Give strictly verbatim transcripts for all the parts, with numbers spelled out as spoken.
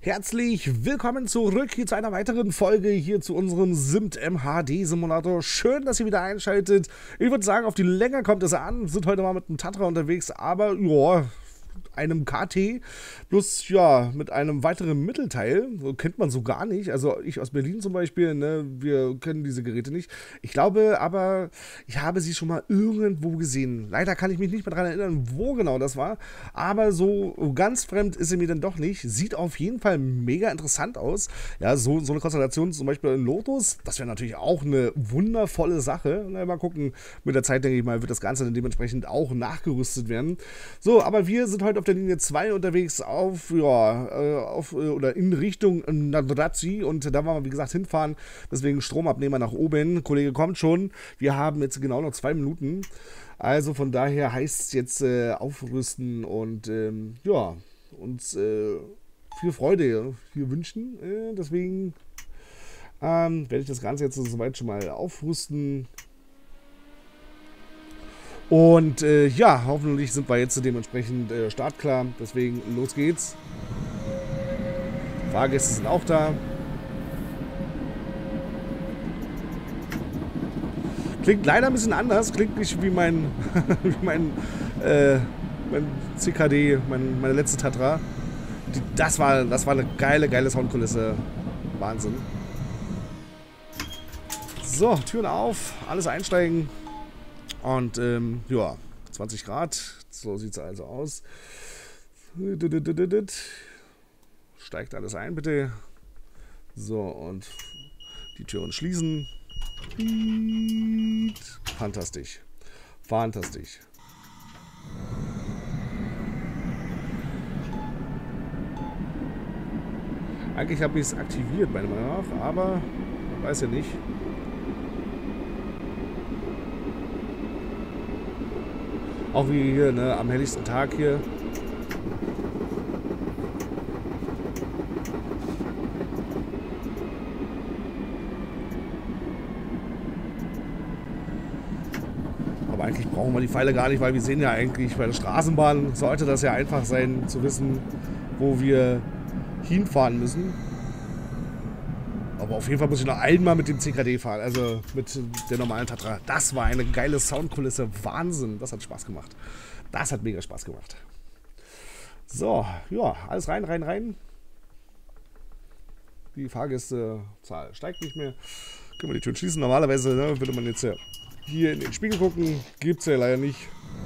Herzlich willkommen zurück hier zu einer weiteren Folge hier zu unserem SimD-M H D-Simulator. Schön, dass ihr wieder einschaltet. Ich würde sagen, auf die Länge kommt es an. Sind heute mal mit einem Tatra unterwegs, aber ja, einem K T plus ja mit einem weiteren Mittelteil. So kennt man so gar nicht. Also ich aus Berlin zum Beispiel, ne, wir kennen diese Geräte nicht. Ich glaube aber, ich habe sie schon mal irgendwo gesehen. Leider kann ich mich nicht mehr daran erinnern, wo genau das war. Aber so ganz fremd ist sie mir dann doch nicht. Sieht auf jeden Fall mega interessant aus. Ja, so, so eine Konstellation zum Beispiel in Lotus, das wäre natürlich auch eine wundervolle Sache. Na, mal gucken, mit der Zeit, denke ich mal, wird das Ganze dann dementsprechend auch nachgerüstet werden. So, aber wir sind heute auf der Linie zwei unterwegs auf, ja, auf, oder in Richtung Nadrazi und da wollen wir, wie gesagt, hinfahren. Deswegen Stromabnehmer nach oben. Kollege kommt schon. Wir haben jetzt genau noch zwei Minuten. Also von daher heißt es jetzt äh, aufrüsten und ähm, ja, uns äh, viel Freude hier wünschen. Äh, deswegen ähm, werde ich das Ganze jetzt soweit schon mal aufrüsten. Und äh, ja, hoffentlich sind wir jetzt dementsprechend äh, startklar. Deswegen los geht's. Fahrgäste sind auch da. Klingt leider ein bisschen anders. Klingt nicht wie mein, wie mein, äh, mein C K D, mein, meine letzte Tatra. Die, das, war, das war eine geile, geile Soundkulisse. Wahnsinn. So, Türen auf, alles einsteigen. Und ähm, ja, zwanzig Grad, so sieht es also aus. Steigt alles ein, bitte. So, und die Türen schließen. Fantastisch. Fantastisch. Eigentlich habe ich es aktiviert, meiner Meinung nach, aber man weiß ja nicht. Auch wie hier, ne, am helligsten Tag hier. Aber eigentlich brauchen wir die Pfeile gar nicht, weil wir sehen ja eigentlich bei der Straßenbahn, sollte das ja einfach sein, zu wissen, wo wir hinfahren müssen. Aber auf jeden Fall muss ich noch einmal mit dem C K D fahren, also mit der normalen Tatra. Das war eine geile Soundkulisse, Wahnsinn, das hat Spaß gemacht. Das hat mega Spaß gemacht. So, ja, alles rein, rein, rein. Die Fahrgästezahl steigt nicht mehr. Können wir die Türen schließen. Normalerweise, ne, würde man jetzt ja hier in den Spiegel gucken, gibt es ja leider nicht.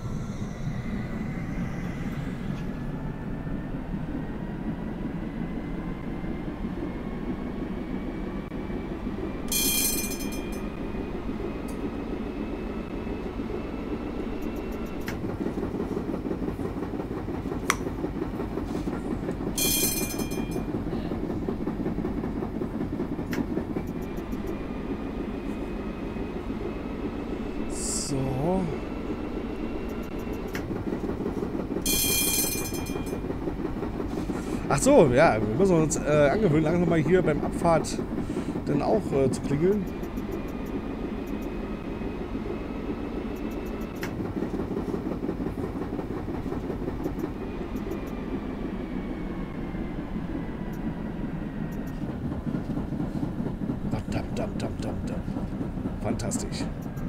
So. Ach so, ja, wir müssen uns äh, angewöhnen, langsam mal hier beim Abfahrt dann auch äh, zu klingeln. Dam, dam, dam, dam, dam. Fantastisch.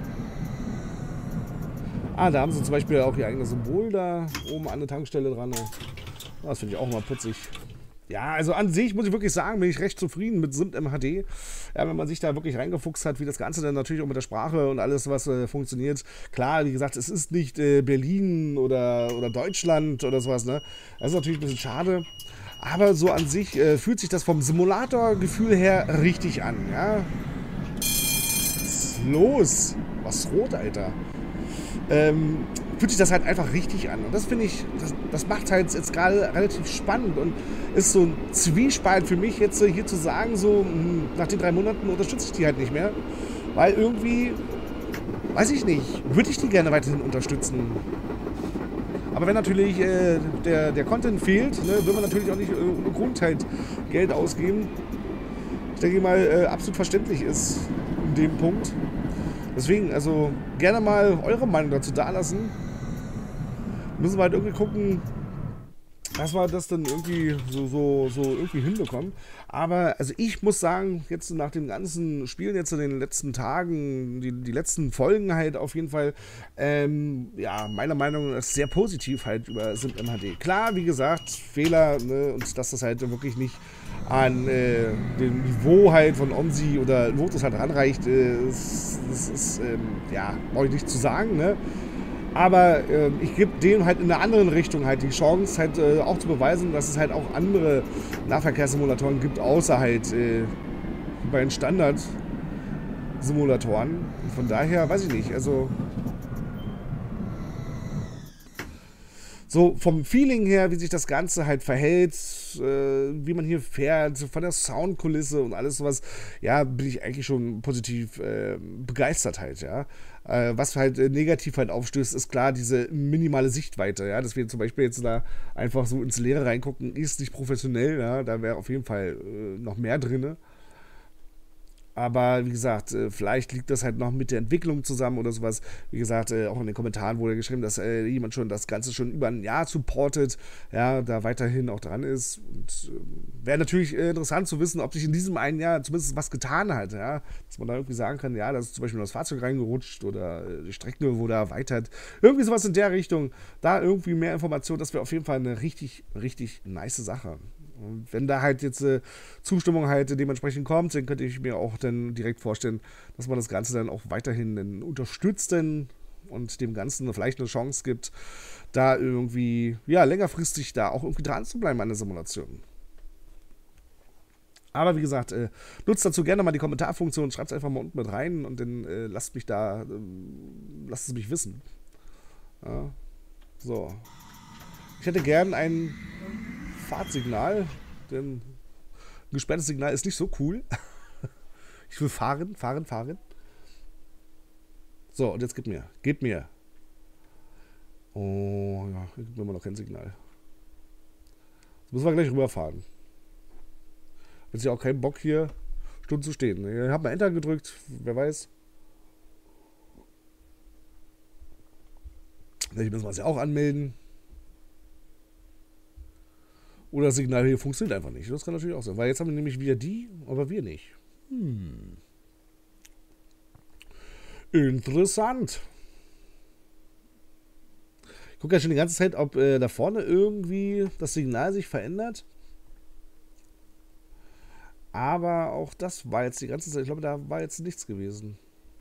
Ah, da haben sie zum Beispiel auch ihr eigenes Symbol da oben an der Tankstelle dran. Das finde ich auch mal putzig. Ja, also an sich muss ich wirklich sagen, bin ich recht zufrieden mit SimD-M H D. Ja, wenn man sich da wirklich reingefuchst hat, wie das Ganze dann natürlich auch mit der Sprache und alles, was äh, funktioniert. Klar, wie gesagt, es ist nicht äh, Berlin oder, oder Deutschland oder sowas, ne? Das ist natürlich ein bisschen schade. Aber so an sich äh, fühlt sich das vom Simulator-Gefühl her richtig an, ja? Was ist los? Was ist rot, Alter? Ähm, fühlt sich das halt einfach richtig an. Und das finde ich, das, das macht halt jetzt gerade relativ spannend und ist so ein Zwiespalt für mich jetzt hier zu sagen, so mh, nach den drei Monaten unterstütze ich die halt nicht mehr. Weil irgendwie, weiß ich nicht, würde ich die gerne weiterhin unterstützen. Aber wenn natürlich äh, der, der Content fehlt, ne, will man natürlich auch nicht äh, ohne Grund halt Geld ausgeben. Ich denke mal, äh, absolut verständlich ist in dem Punkt. Deswegen, also gerne mal eure Meinung dazu dalassen. Müssen wir halt irgendwie gucken, dass wir das dann irgendwie so, so, so irgendwie hinbekommen. Aber also ich muss sagen, jetzt nach den ganzen Spielen, jetzt in den letzten Tagen, die, die letzten Folgen halt auf jeden Fall, ähm, ja, meiner Meinung nach ist sehr positiv halt über SimMHD. Klar, wie gesagt, Fehler, ne, und dass das halt wirklich nicht an äh, dem Niveau halt von OMSI oder Lotus halt ranreicht, äh, ist, ist, ist ähm, ja, brauche ich nicht zu sagen, ne? Aber äh, ich gebe dem halt in einer anderen Richtung halt die Chance, halt äh, auch zu beweisen, dass es halt auch andere Nahverkehrssimulatoren gibt, außer halt äh, bei den Standard-Simulatoren. Von daher weiß ich nicht, also so vom Feeling her, wie sich das Ganze halt verhält, äh, wie man hier fährt, von der Soundkulisse und alles sowas, ja, bin ich eigentlich schon positiv äh, begeistert halt, ja. Äh, was halt äh, negativ halt aufstößt, ist klar diese minimale Sichtweite, ja, dass wir zum Beispiel jetzt da einfach so ins Leere reingucken, ist nicht professionell, ja, da wäre auf jeden Fall äh, noch mehr drin. Aber wie gesagt, äh, vielleicht liegt das halt noch mit der Entwicklung zusammen oder sowas. Wie gesagt, äh, auch in den Kommentaren wurde geschrieben, dass äh, jemand schon das Ganze schon über ein Jahr supportet, ja, da weiterhin auch dran ist. Und äh, wäre natürlich äh, interessant zu wissen, ob sich in diesem einen Jahr zumindest was getan hat, ja. Dass man da irgendwie sagen kann, ja, da ist zum Beispiel das Fahrzeug reingerutscht oder äh, die Strecke wurde erweitert. Irgendwie sowas in der Richtung. Da irgendwie mehr Informationen, das wäre auf jeden Fall eine richtig, richtig nice Sache. Und wenn da halt jetzt äh, Zustimmung halt dementsprechend kommt, dann könnte ich mir auch dann direkt vorstellen, dass man das Ganze dann auch weiterhin dann unterstützt denn und dem Ganzen vielleicht eine Chance gibt, da irgendwie, ja, längerfristig da auch irgendwie dran zu bleiben an der Simulation. Aber wie gesagt, äh, nutzt dazu gerne mal die Kommentarfunktion, schreibt es einfach mal unten mit rein und dann äh, lasst mich da, äh, lasst es mich wissen. Ja, so. Ich hätte gern ein Fahrtsignal, denn ein gesperrtes Signal ist nicht so cool. Ich will fahren, fahren, fahren. So, und jetzt gib mir, gib mir. Oh, ja, hier gibt mir immer noch kein Signal. Jetzt müssen wir gleich rüberfahren. Jetzt ja auch keinen Bock hier Stunden zu stehen. Ich habe mal Enter gedrückt, wer weiß. Vielleicht müssen wir es ja auch anmelden. Oder das Signal hier funktioniert einfach nicht. Das kann natürlich auch sein. Weil jetzt haben wir nämlich wieder die, aber wir nicht. Hm. Interessant. Ich gucke ja schon die ganze Zeit, ob äh, da vorne irgendwie das Signal sich verändert. Aber auch das war jetzt die ganze Zeit, ich glaube, da war jetzt nichts gewesen.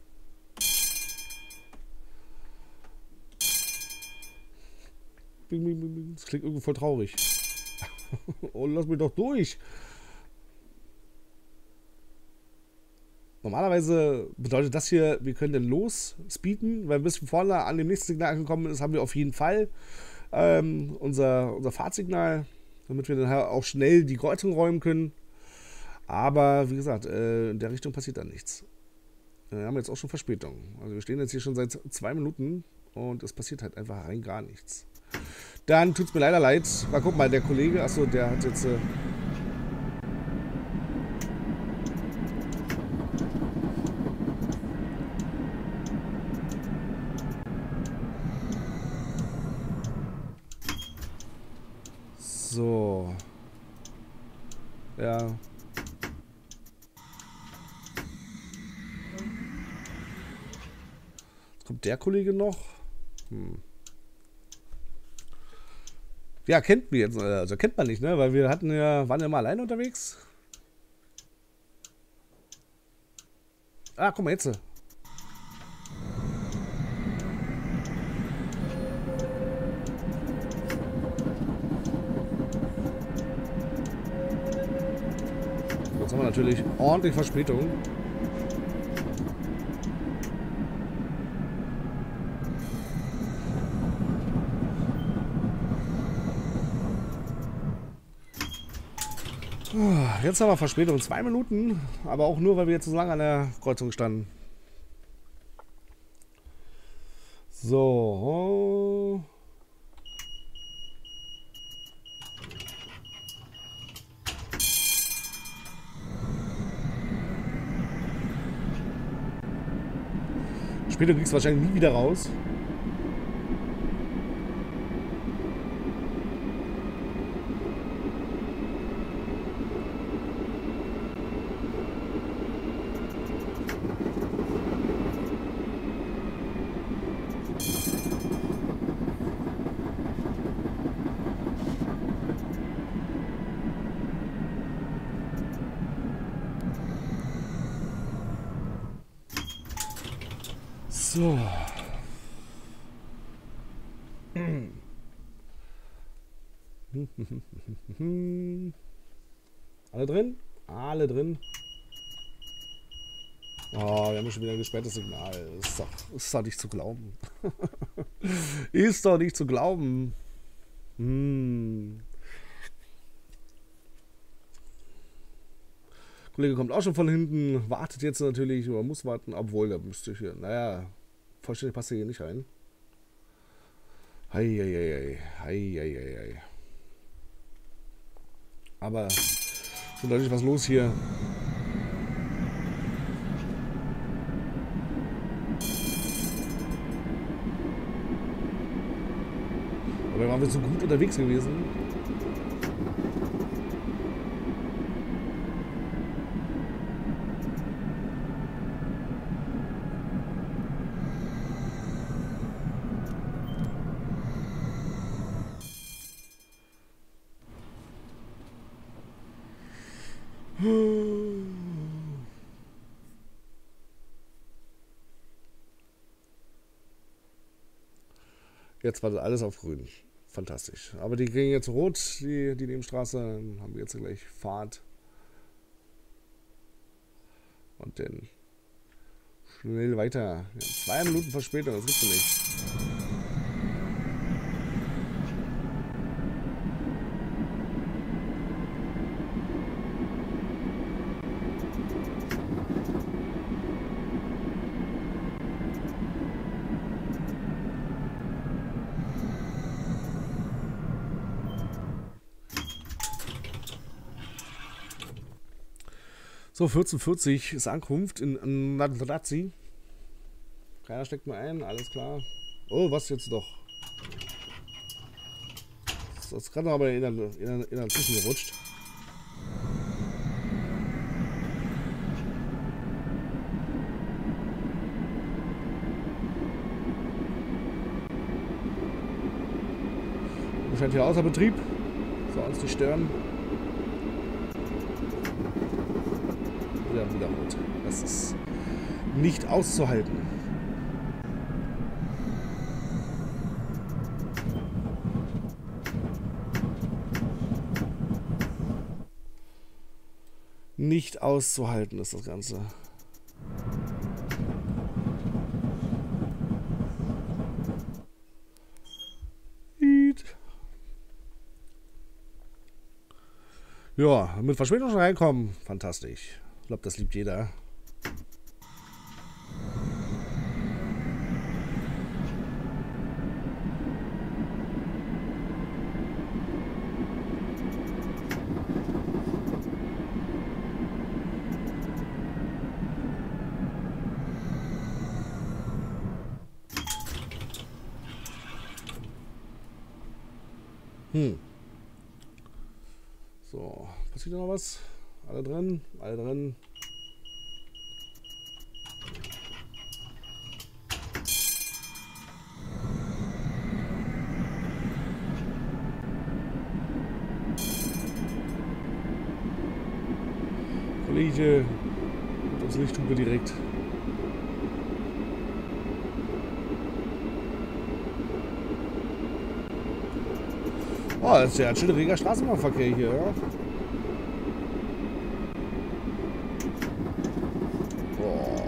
Das klingt irgendwie voll traurig. Oh, lass mich doch durch. Normalerweise bedeutet das hier, wir können dann los speeden, weil bis vorne an dem nächsten Signal angekommen ist, haben wir auf jeden Fall ähm, unser, unser Fahrtsignal, damit wir dann auch schnell die Kreuzung räumen können. Aber wie gesagt, äh, in der Richtung passiert dann nichts. Wir haben jetzt auch schon Verspätung. Also wir stehen jetzt hier schon seit zwei Minuten und es passiert halt einfach rein gar nichts. Dann tut es mir leider leid. Mal guck mal, der Kollege, achso, der hat jetzt... Äh so. Ja. Jetzt kommt der Kollege noch. Hm. Ja, kennt wir jetzt, also kennt man nicht, ne? Weil wir hatten ja, waren ja mal alleine unterwegs. Ah, guck mal jetzt. Jetzt haben wir natürlich ordentlich Verspätung. Jetzt haben wir Verspätung, zwei Minuten, aber auch nur, weil wir jetzt so lange an der Kreuzung standen. So. Später kriegst du wahrscheinlich nie wieder raus. So. Alle drin? Alle drin. Oh, wir haben schon wieder ein gesperrtes Signal. Ist doch, ist doch nicht zu glauben. Ist doch nicht zu glauben. Hm. Kollege kommt auch schon von hinten, wartet jetzt natürlich, oder muss warten, obwohl, da müsste ich hier, naja, vollständig passt er hier nicht rein. Heieiei, heieiei. Aber ist natürlich was los hier. Aber waren wir so gut unterwegs gewesen. Jetzt war das alles auf grün. Fantastisch. Aber die gehen jetzt rot, die, die Nebenstraße. Dann haben wir jetzt gleich Fahrt. Und dann schnell weiter. Ja, zwei Minuten Verspätung, das gibt's doch nicht. So, vierzehn Uhr vierzig ist Ankunft in Nadradzi. Keiner steckt mehr ein, alles klar. Oh, was jetzt doch? Das ist gerade noch aber in der, in der, in der Zwischen gerutscht. Scheint hier außer Betrieb. Soll uns nicht stören. Wieder, wieder rot. Das ist nicht auszuhalten. Nicht auszuhalten ist das Ganze. Ja, mit Verspätung schon reinkommen. Fantastisch. Ich glaube, das liebt jeder. Hm. So, passiert noch was? Alle drin? Alle drin? Kollege, mit uns Lichthupe direkt. Oh, das ist ja ein schöner reger Straßenbahnverkehr hier, ja. Oh.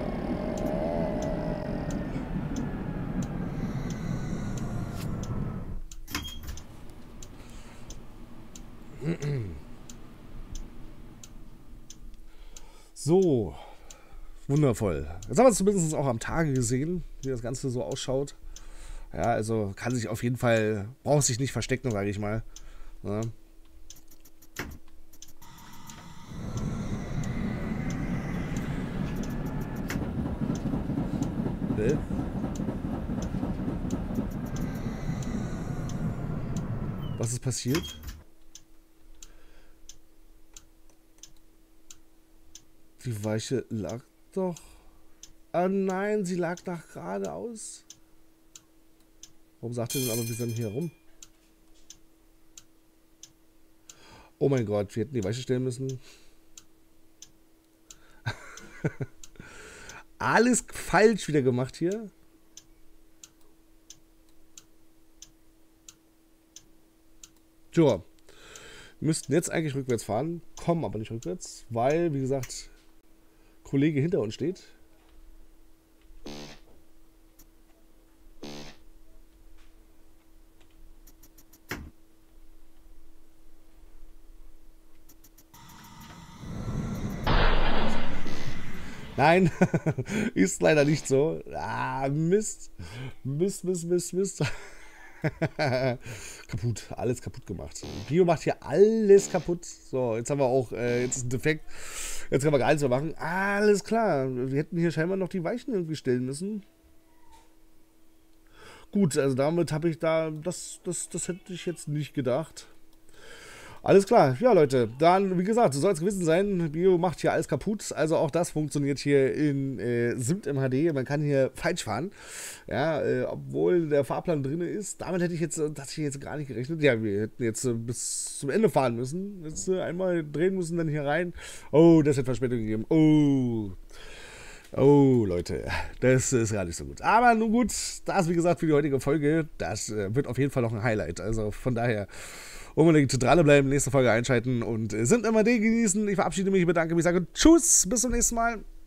So, wundervoll. Jetzt haben wir es zumindest auch am Tage gesehen, wie das Ganze so ausschaut. Ja, also kann sich auf jeden Fall, braucht sich nicht verstecken, sage ich mal. Ja. Okay. Was ist passiert? Die Weiche lag doch... Ah nein, sie lag nach geradeaus. Warum sagt ihr denn aber, wir sind hier rum? Oh mein Gott, wir hätten die Weiche stellen müssen. Alles falsch wieder gemacht hier. Tja, müssten jetzt eigentlich rückwärts fahren, kommen aber nicht rückwärts, weil, wie gesagt, Kollege hinter uns steht. Nein, ist leider nicht so. Ah, Mist. Mist, Mist, Mist, Mist. Kaputt, alles kaputt gemacht. Bio macht hier alles kaputt. So, jetzt haben wir auch, äh, jetzt ist ein Defekt. Jetzt können wir gar nichts mehr machen. Alles klar. Wir hätten hier scheinbar noch die Weichen irgendwie stellen müssen. Gut, also damit habe ich da, das, das, das hätte ich jetzt nicht gedacht. Alles klar, ja Leute, dann wie gesagt, so soll es gewesen sein, Bio macht hier alles kaputt, also auch das funktioniert hier in äh, SimT im H D, man kann hier falsch fahren, ja, äh, obwohl der Fahrplan drin ist, damit hätte ich jetzt, das hätte ich jetzt gar nicht gerechnet, ja, wir hätten jetzt äh, bis zum Ende fahren müssen, jetzt äh, einmal drehen müssen, dann hier rein, oh, das hat Verspätung gegeben, oh, oh Leute, das ist gar nicht so gut, aber nun gut, das wie gesagt für die heutige Folge, das äh, wird auf jeden Fall noch ein Highlight, also von daher unbedingt dranbleiben, nächste Folge einschalten und SimT M H D genießen. Ich verabschiede mich, bedanke mich, sage Tschüss, bis zum nächsten Mal.